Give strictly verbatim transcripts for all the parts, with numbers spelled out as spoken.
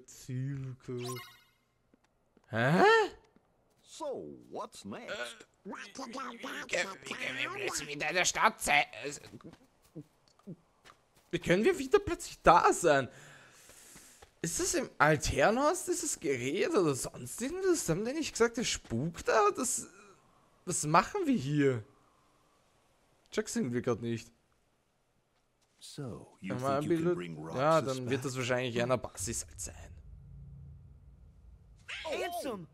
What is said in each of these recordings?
Zielko. Hä? So, what's next? Wieder in der Stadt sein. Wie können wir wieder plötzlich da sein? Ist das im Altherrenhaus, dieses Gerät oder sonst irgendwas? Haben die nicht gesagt, der spukt da? Das, was machen wir hier? Check's irgendwie gerade nicht. So, you Ja, think you can bring ja, Roxas dann wird back? das wahrscheinlich einer Basis halt sein. Ansem!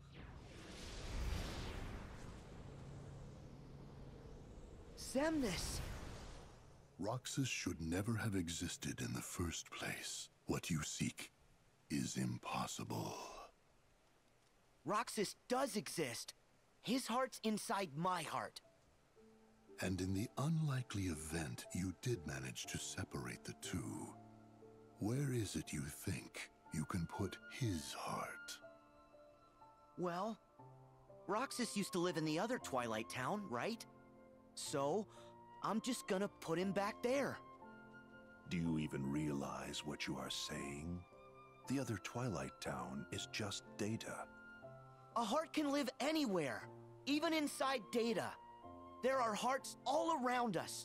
Xemnas! Roxas should never have existed in the first place. What you seek is impossible. Roxas does exist. His heart's inside my heart. And in the unlikely event you did manage to separate the two, where is it you think you can put his heart? Well, Roxas used to live in the other Twilight Town, right? So, I'm just gonna put him back there. Do you even realize what you are saying? The other Twilight Town is just Data. A heart can live anywhere, even inside Data. There are hearts all around us.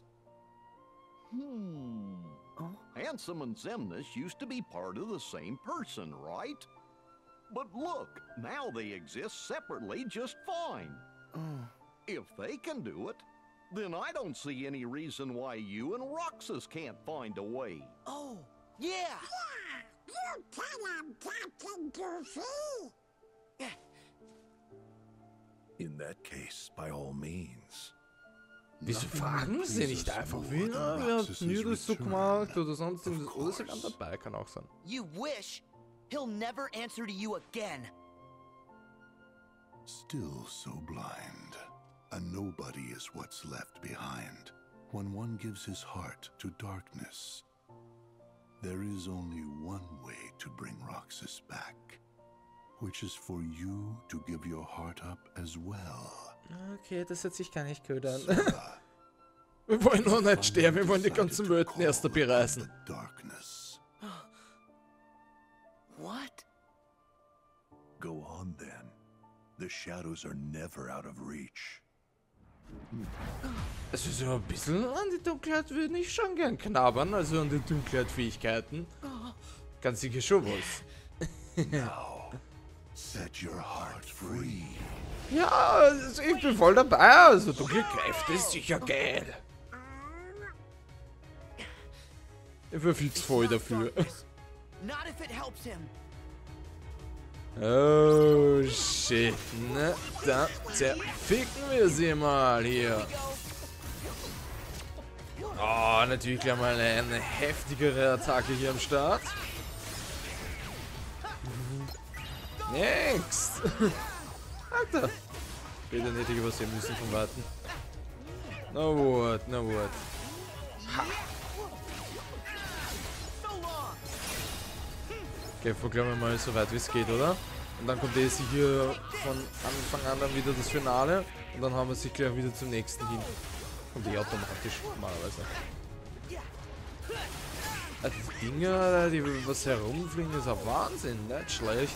Hmm. Ansem and Xemnas used to be part of the same person, right? But look, now they exist separately just fine. If they can do it, then I don't see any reason why you and Roxas can't find a way. Oh, yeah! Yeah, you tell him, Captain Goofy. In that case, by all means. Wieso fragen sie nicht einfach wieder? Wir haben nie das so gemacht oder sonst irgendwas. Oder sie waren dabei, kann auch sein. You wish? He'll never answer to you again. Still so blind. A nobody is what's left behind when one gives his heart to darkness. There is only one way to bring Roxas back, which is for you to give your heart up as well. Okay, das hört sich gar nicht gut an. Wir wollen nur nicht sterben, wir wollen die ganzen Welten erst bereisen. What? Go on then. The shadows are never out of reach. Also so ein bisschen an die Dunkelheit würde ich schon gern knabbern, also an die Dunkelheit-Fähigkeiten. Ganz sicher schon was. Now, set your heart free. Ja, also ich bin voll dabei, also dunkle Kräfte ist sicher geil. Ich bin viel zu voll dafür. Not if it helps him. Oh shit, ne? Da zerficken wir sie mal hier. Oh, natürlich gleich mal eine heftigere Attacke hier am Start. Next! Alter! Später hätte ich was sehen müssen vom Warten. No what, no what. Ha! Okay, verklauen wir mal so weit wie es geht, oder? Und dann kommt eh hier von Anfang an dann wieder das Finale. Und dann haben wir sich gleich wieder zum nächsten hin. Kommt eh automatisch, normalerweise. Also die Dinger, die was herumfliegen, ist auch Wahnsinn, nicht schlecht.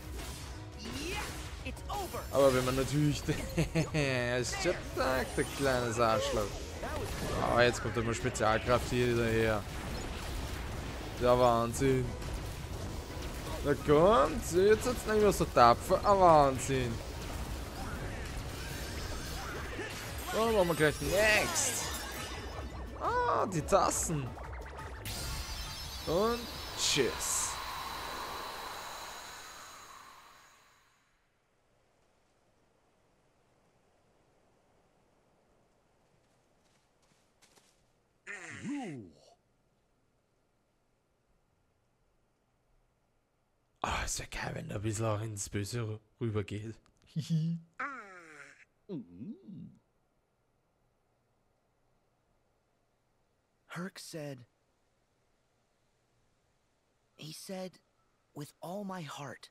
Aber wenn man natürlich... ist schon stark, der kleine Arschloch. Oh, jetzt kommt immer Spezialkraft hier daher. Der Wahnsinn. Na kommt, jetzt ist es nicht mehr so tapfer. Ah, Wahnsinn. So, machen wir gleich next. Ah, die Tassen. Und tschüss. Ah, oh, ist ja geil, wenn er ein bisschen auch ins Böse rübergeht. Hihi. Herc said... He said, with all my heart.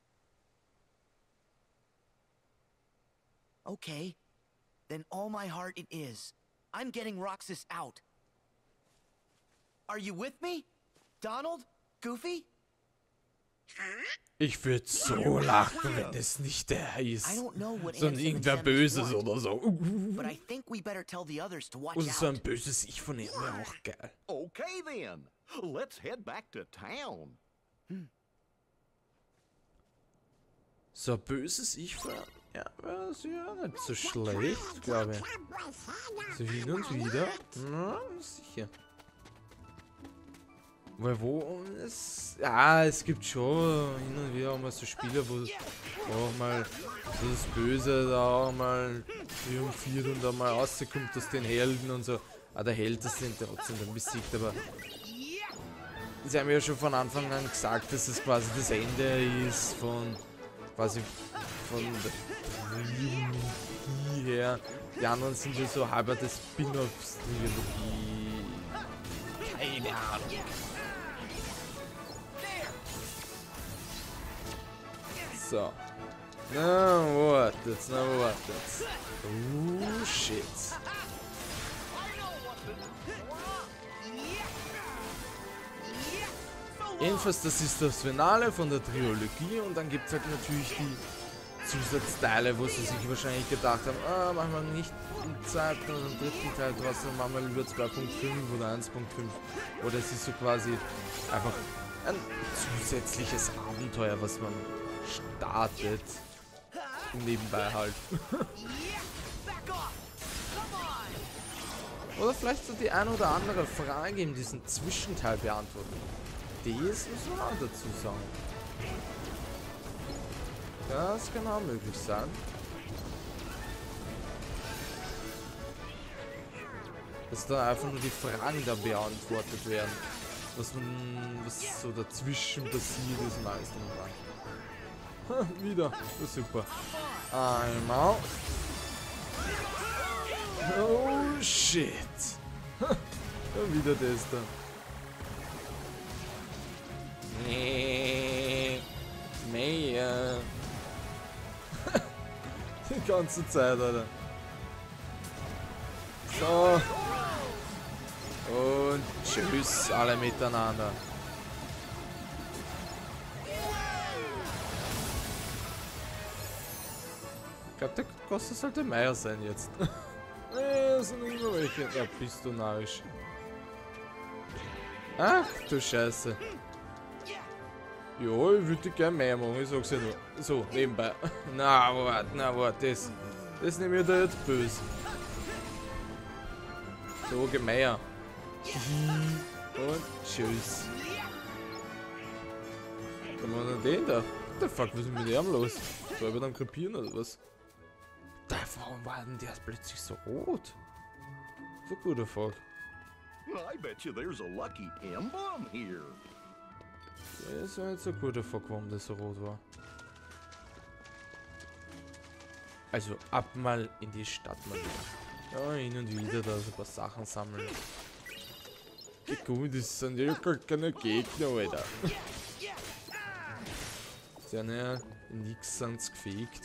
Okay, then all my heart it is. I'm getting Roxas out. Are you with me? Donald? Goofy? Ich würde so lachen, wenn es nicht der I ist. don't know what Sondern Ansem and irgendwer Sam Böses want, oder so. but I think we better tell the others to watch Und so ein out. böses Ich von ihm wäre auch geil. Okay then, let's head back to town. So ein böses Ich von ja, wäre ja nicht so schlecht, glaube ich. So hin und wieder. Na, sicher. Weil wo es. Ja, es gibt schon hin und wieder auch mal so Spiele, wo auch mal so das Böse da auch mal triumphiert und da mal rauskommt aus den Helden und so. Aber der Held ist den trotzdem dann besiegt, aber. Sie haben ja schon von Anfang an gesagt, dass es quasi das Ende ist von. quasi von der Trilogie her. Die anderen sind ja so halber des Spin-offs-Trilogie. Keine Ahnung. So. Na, wartet, na, wartet. Oh, shit. Jedenfalls, das ist das Finale von der Trilogie und dann gibt es halt natürlich die Zusatzteile, wo sie sich wahrscheinlich gedacht haben, ah, machen wir nicht im zweiten oder im dritten Teil draus, dann machen wir lieber zwei Punkt fünf oder eins Punkt fünf. Oder es ist so quasi einfach ein zusätzliches Abenteuer, was man startet. Nebenbei halt. Oder vielleicht so die ein oder andere Frage in diesem Zwischenteil beantworten. Das muss man auch dazu sagen. Das kann auch möglich sein. Dass dann einfach nur die Fragen da beantwortet werden. Was man, was so dazwischen passiert ist und alles drum und dran. Wieder. Das ist super. Einmal. Oh shit. Ja, wieder das da. Nee. Mehr. Die ganze Zeit, Alter. So. Und tschüss alle miteinander. Ich glaube, der Costa sollte Meier sein jetzt. Nee, das sind immer welche. Ja, bist du narrisch. Ach du Scheiße. Ja, ich würde gerne mehr machen, ich sag's ja nur. So, nebenbei. Na, warte, na, warte, das. Das nehme ich da jetzt böse. So, Gemeier. Und tschüss. Kann man denn den da? What the fuck, was ist mit dem los? Soll ich dann krepieren oder was? Da, warum war denn der plötzlich so rot? So guter Fuck. I bet you there's a lucky emblem here. Das war jetzt so guter Fuck, warum der so rot war. Also ab mal in die Stadt mal wieder. Ja, hin und wieder da so ein paar Sachen sammeln. Okay, gut, das sind ja gar keine Gegner, Alter. Sie haben ja nix ans gefegt.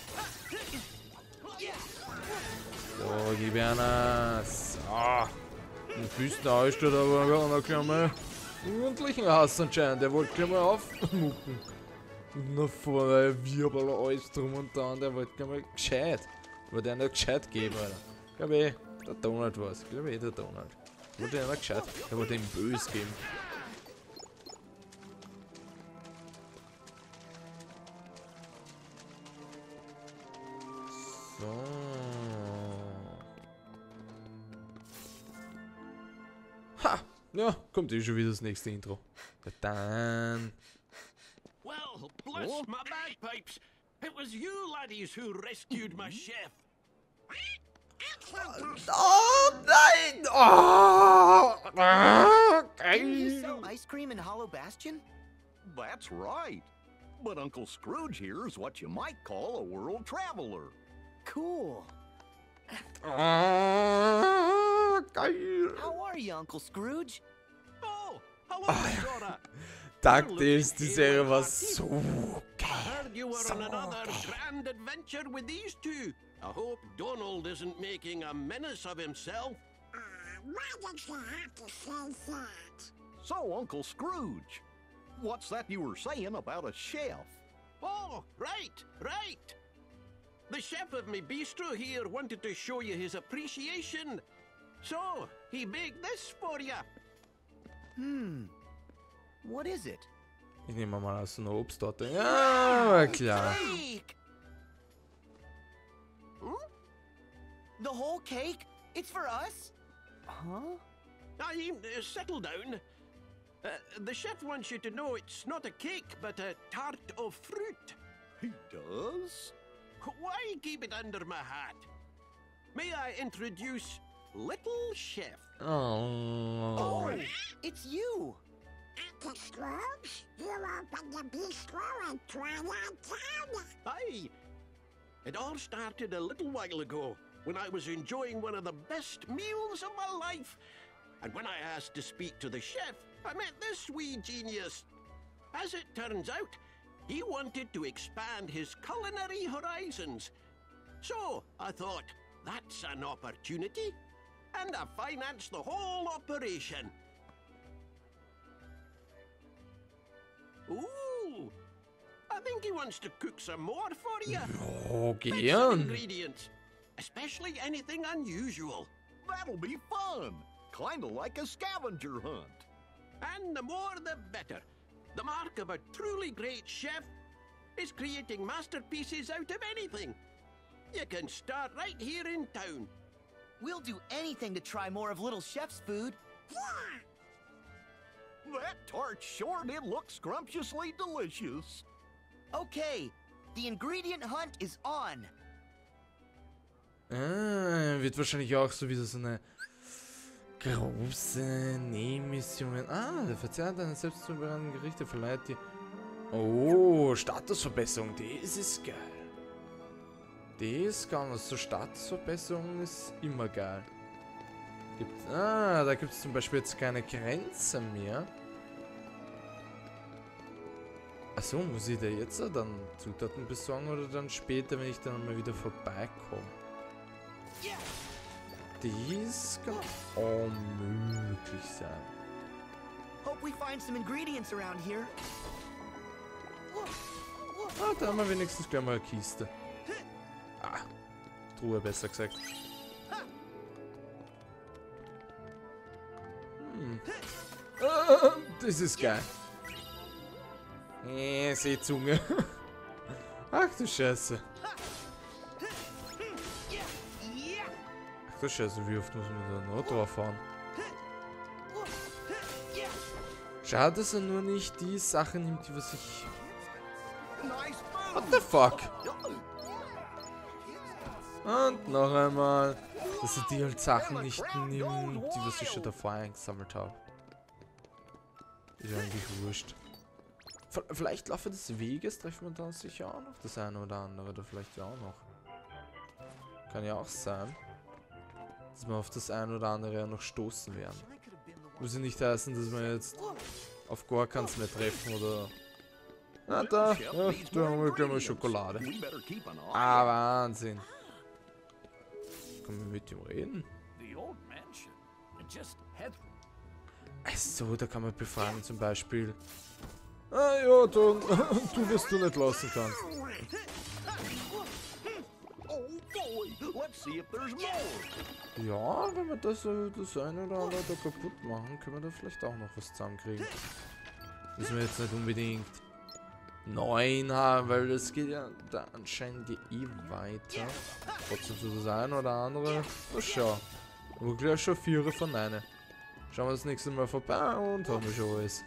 So, gib einer. So. Den Füßen aussteht aber noch gleich mal ordentlichen Hass anscheinend. Der wollte gleich mal aufmucken. Und nach vorne Wirbel, alles drum und dran. Der wollte gleich mal gescheit. Wollte einer gescheit geben, Alter. Glaube ich, der Donald war es. Glaube ich, der Donald. Wollte einer gescheit. Der wollte ihm böse geben. So. Ha! Ja, kommt eh schon wieder das nächste Intro. Ja, dann. Well, bless my bagpipes. It was you laddies who rescued my chef. Oh nein! Oh! Didn't you sell ice cream in Hollow Bastion? That's right. But Uncle Scrooge here is what you might call a world traveler. Cool. Oh, geil! How are you, Uncle Scrooge? Oh, hello, Dora. DuckTales, die Serie war so I geil. heard you were So on another geil. grand adventure with these two. I hope Donald isn't making a menace of himself. Uh, why did you have to say that? So, Uncle Scrooge, What's that you were saying about a chef? Oh, right, right. The chef of my bistro here wanted to show you his appreciation. So, he baked this for you. Hmm. What is it? Ich nehme mal aus einer Obsttorte. Ja, war klar. Cake! Hmm? The whole cake? It's for us? Huh? I uh, settle down. Uh, the chef wants you to know it's not a cake, but a tart of fruit. He does? Why keep it under my hat? May I introduce Little Chef? Oh. Oh, it's you! Uncle Scrooge, you opened the bistro in Twilight Town. Aye. It all started a little while ago when I was enjoying one of the best meals of my life. And when I asked to speak to the chef, I met this wee genius. As it turns out, he wanted to expand his culinary horizons. So I thought, that's an opportunity. And I financed the whole operation. Ooh, I think he wants to cook some more for you. Oh, With some gern. ingredients, especially anything unusual. That'll be fun. Kinda like a scavenger hunt. And the more the better. The mark of a truly great chef is creating masterpieces out of anything. You can start right here in town. We'll do anything to try more of Little Chef's food. Yeah, That tart sure did look scrumptiously delicious. Okay, the ingredient hunt is on. Ah, wird wahrscheinlich auch so wieder so eine große Nebenmission. Ah, der Verzehr deiner selbst zubereiteten Gerichte verleiht dir. Oh, Statusverbesserung, das ist geil. Das kann man, so Statusverbesserung ist immer geil. Gibt, ah, da gibt es zum Beispiel jetzt keine Grenze mehr. Achso, muss ich da jetzt dann Zutaten besorgen oder dann später, wenn ich dann mal wieder vorbeikomme? Dies kann unmöglich sein. Hope we find some ingredients around here. Ah, da haben wir wenigstens gleich mal eine Kiste. Ah, Truhe besser gesagt. Hm. Ah, das ist geil. Äh, Seezunge. Ach du Scheiße. Ach du Scheiße, wie oft muss man da noch drauf fahren? Schade, dass er nur nicht die Sachen nimmt, die was ich... Nice What food. the fuck? Und noch einmal, dass er die halt Sachen nicht nimmt, die was ich schon davor eingesammelt habe. Ist eigentlich wurscht. V vielleicht Laufe des Weges treffen wir dann sicher auch noch das eine oder andere, oder vielleicht ja auch noch. Kann ja auch sein, dass wir auf das eine oder andere ja noch stoßen werden. Muss ja nicht heißen, dass wir jetzt auf gar keins mehr treffen oder... Na da, ja, da haben wir gleich mal Schokolade. We better keep an eye Ah, Wahnsinn. Können wir mit ihm reden? The old mansion. It just had Achso, da kann man befragen zum Beispiel. Ah ja, dann tu, was du nicht lassen kannst. Oh boy, let's see if there's more. Ja, wenn wir das, äh, das eine oder andere da kaputt machen, können wir da vielleicht auch noch was zusammenkriegen. Müssen wir jetzt nicht unbedingt neun haben, weil das geht ja da anscheinend eh weiter. Trotzdem so das eine oder andere. Na schau. Aber gleich schon vier von neun. Schauen wir das nächste Mal vorbei und haben wir schon alles.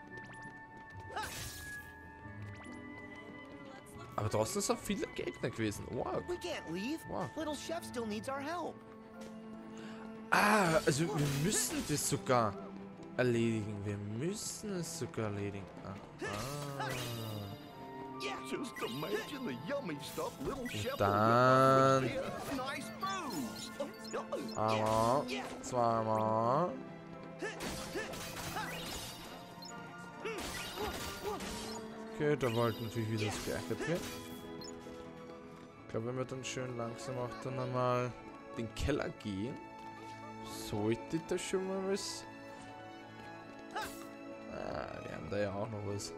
Aber draußen sind viele Gegner gewesen. Wow. We can't leave. Wow. Little Chef still needs our help. Ah, also wir müssen das sogar erledigen. Wir müssen es sogar erledigen. Ah. ah. Just imagine the yummy stuff little chef will dann- whip up with nice foods. Einmal, zweimal. Okay, da wollte natürlich wieder das gleiche drin. Ich glaube, wenn wir dann schön langsam auch dann einmal den Keller gehen, sollte das schon mal was... Ah, wir haben da ja auch noch was.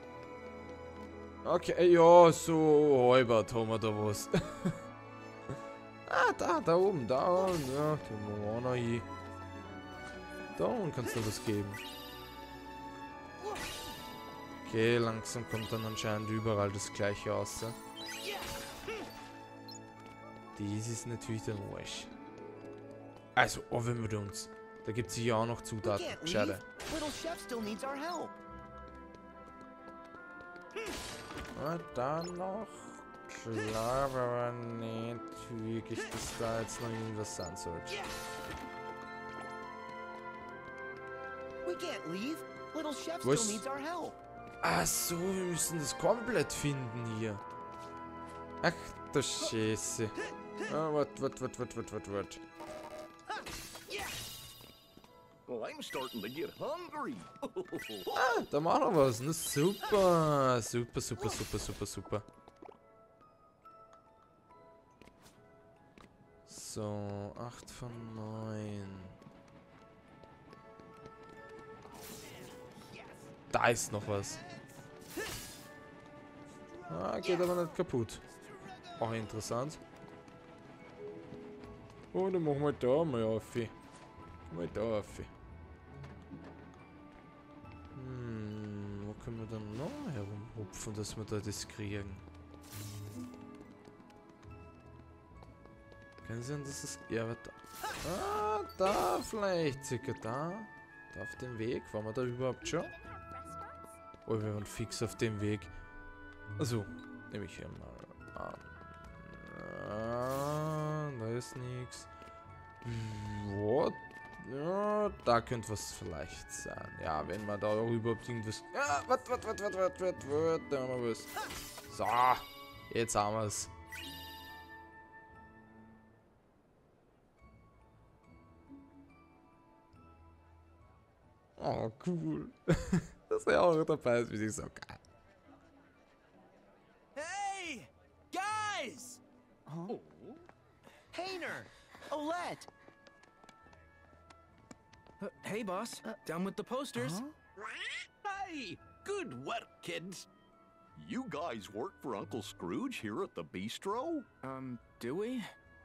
Okay, ja, so halbert haben wir da was. Ah, da, da oben, da, ja, tun wir auch noch hin. Da unten kannst du was geben. Okay, langsam kommt dann anscheinend überall das gleiche raus. Dies ist natürlich der Arsch. Also, offen mit uns. Da gibt es sicher auch noch We Zutaten. can't Schade. leave. Little Chef still needs our help. Und dann noch. Ich glaube aber nicht wirklich, dass da jetzt noch irgendwas sein sollte. We can't leave. Little Chef Was? still needs our help. Ach so, wir müssen das komplett finden hier. Ach du Scheiße. Ah, wart, wart, wart, wart, wart, wart, wart. Well, I'm starting to get hungry. Ah, da machen wir was. Na super. Super, super, super, super, super. So, acht von neun. Da ist noch was. Ah, geht aber nicht kaputt. Auch interessant. Oh, dann machen wir da mal auf. Mal da auf. Hm, wo können wir dann noch herumhupfen, dass wir da das kriegen? Kann sein, dass es... Ja, aber da... Ah, da vielleicht, circa da. Da auf dem Weg. Waren wir da überhaupt schon? Oh, wir waren fix auf dem Weg. Also, nehme ich hier mal an. Ah, da ist nichts. What? Ja, da könnte was vielleicht sein. Ja, wenn man da auch überhaupt irgendwas... Ah, warte, warte, warte, warte, warte, warte, warte, da haben wir was. So, jetzt haben wir es. Oh, cool. Dass er auch dabei ist, wie ich so geil. Hey, guys! Huh? Hayner, Olette. Uh, hey, boss. Down with the posters. Hey, good work, kids. You guys work for Uncle Scrooge here at the bistro? Um, do we?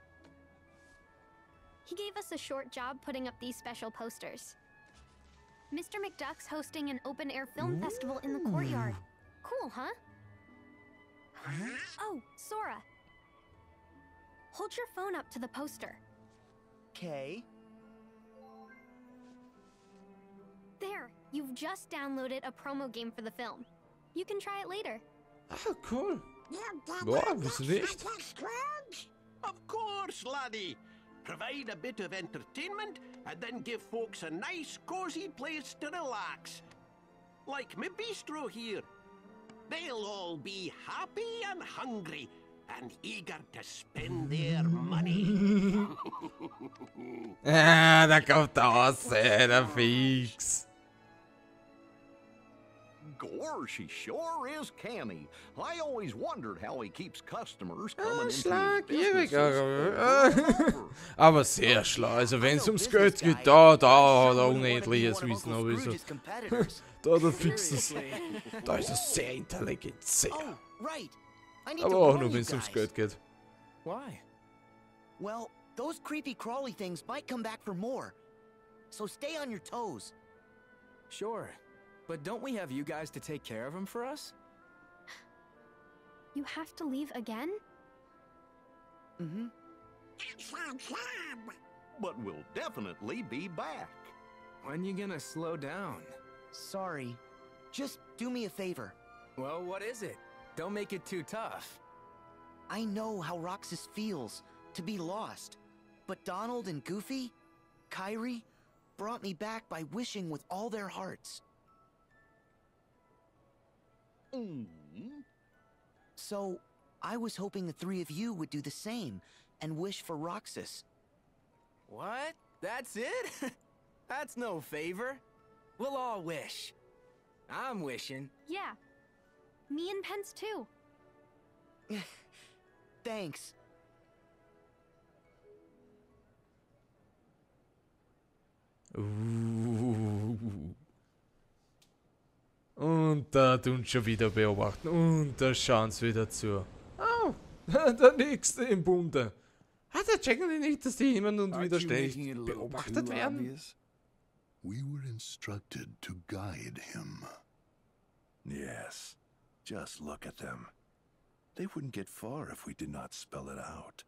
He gave us a short job putting up these special posters. Mister McDuck's hosting an open-air film festival in the courtyard. Cool, huh? Oh, Sora. Hold your phone up to the poster. Okay. There, you've just downloaded a promo game for the film. You can try it later. Ah, cool. You get Boah, it, wieso Mister nicht? Of Scrooge? course, laddie. Provide a bit of entertainment and then give folks a nice, cozy place to relax. Like my bistro here. They'll all be happy and hungry and eager to spend their money. Ah, da kommt der raus, ey, der Fix. Gosh, he sure is canny. I always wondered how he keeps customers Ah, coming into his schlagierig, businesses aber, over and over. aber sehr schlau. Also wenn es ums Geld geht, da, da hat er unendliches Wissen. Aber so. Da, da fix es. Da ist er sehr intelligent, sehr. Oh, right. I need Aber to auch warn nur, you wenn es ums guys. Geld geht. Why? Well, those creepy crawly things might come back for more. So stay on your toes. Sure. But don't we have you guys to take care of them for us? You have to leave again? Mm-hmm. That's our job. But we'll definitely be back. When you gonna slow down? Sorry. Just do me a favor. Well, what is it? Don't make it too tough. I know how Roxas feels to be lost. But Donald and Goofy, Kyrie, brought me back by wishing with all their hearts. Mm. So, I was hoping the three of you would do the same and wish for Roxas. What? That's it? That's no favor. We'll all wish. I'm wishing. Yeah. Me and Pence too. Thanks. Uh. Und da tun schon wieder beobachten. Und da schauen sie wieder zu. Oh, der Nächste im Bunde. Hat er checken die nicht, dass die jemand und wieder ständig beobachtet werden? We were instructed to guide him. Yes. Just look at them. They wouldn't get far if we did not spell it out.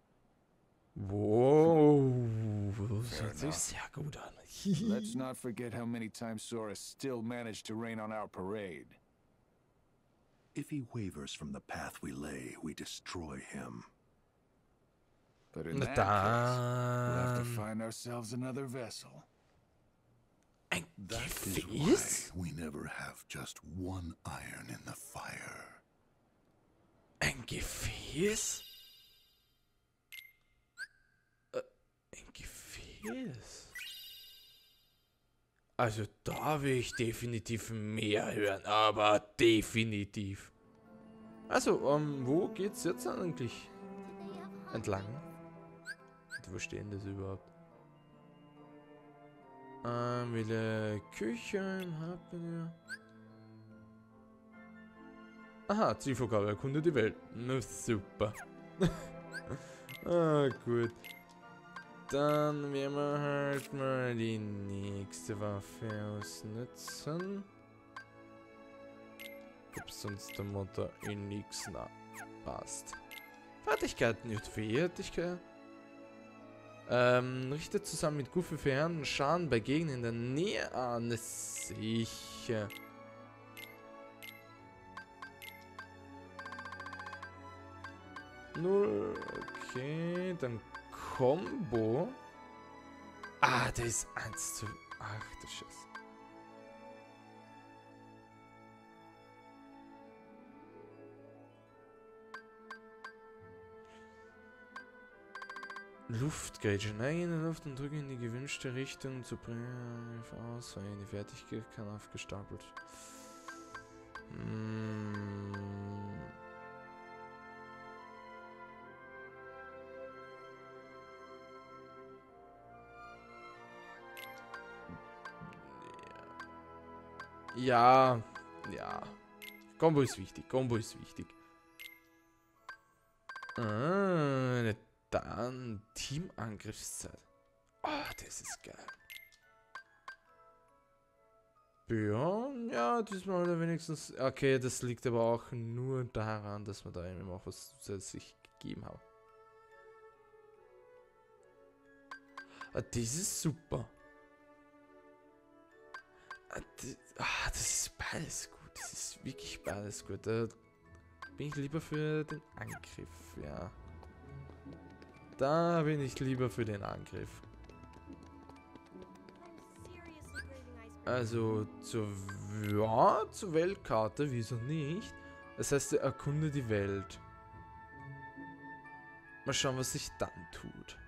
Wow, das hört sich sehr gut an. Let's not forget how many times Sora still managed to rain on our parade. If he wavers from the path we lay, we destroy him. But in that case, we'll have to find ourselves another vessel. Ein That is Gefäß? why we never have just one iron in the fire. Ein Gefäß? Äh, ein Gefäß? Also da will ich definitiv mehr hören, aber definitiv. Also, ähm, wo geht's jetzt eigentlich entlang? Und wo stehen das überhaupt? Ähm, welche Küche haben wir? Aha, Zielvorgabe, erkunde die Welt. Na super. Ah, gut. Dann werden wir halt mal die nächste Waffe ausnutzen. Ob sonst der Motor in nichts nach passt. Fertigkeiten, J V Fertigkeit. Ähm, richtet zusammen mit Goofy verheerenden Schaden bei Gegnern in der Nähe an. Sicher. Null. Okay, dann Combo. Ah, der ist eins zu. Ach, du Scheiße. Luftgauge. Neige in der Luft und drücke in die gewünschte Richtung zu bringen. Aus, weil die Fertigkeit kann aufgestapelt. Hm. Ja, ja. Combo ist wichtig, Combo ist wichtig. Ah, dann Teamangriffszeit. Ah, das ist geil. Ja, ja, diesmal oder wenigstens. Okay, das liegt aber auch nur daran, dass wir da eben auch was zusätzlich gegeben haben. Ah, das ist super. Ah, das, ah, das ist beides gut. Das ist wirklich beides gut. Da bin ich lieber für den Angriff, ja. Da bin ich lieber für den Angriff. Also zur, ja, zur Weltkarte, wieso nicht? Das heißt, erkunde die Welt. Mal schauen, was sich dann tut.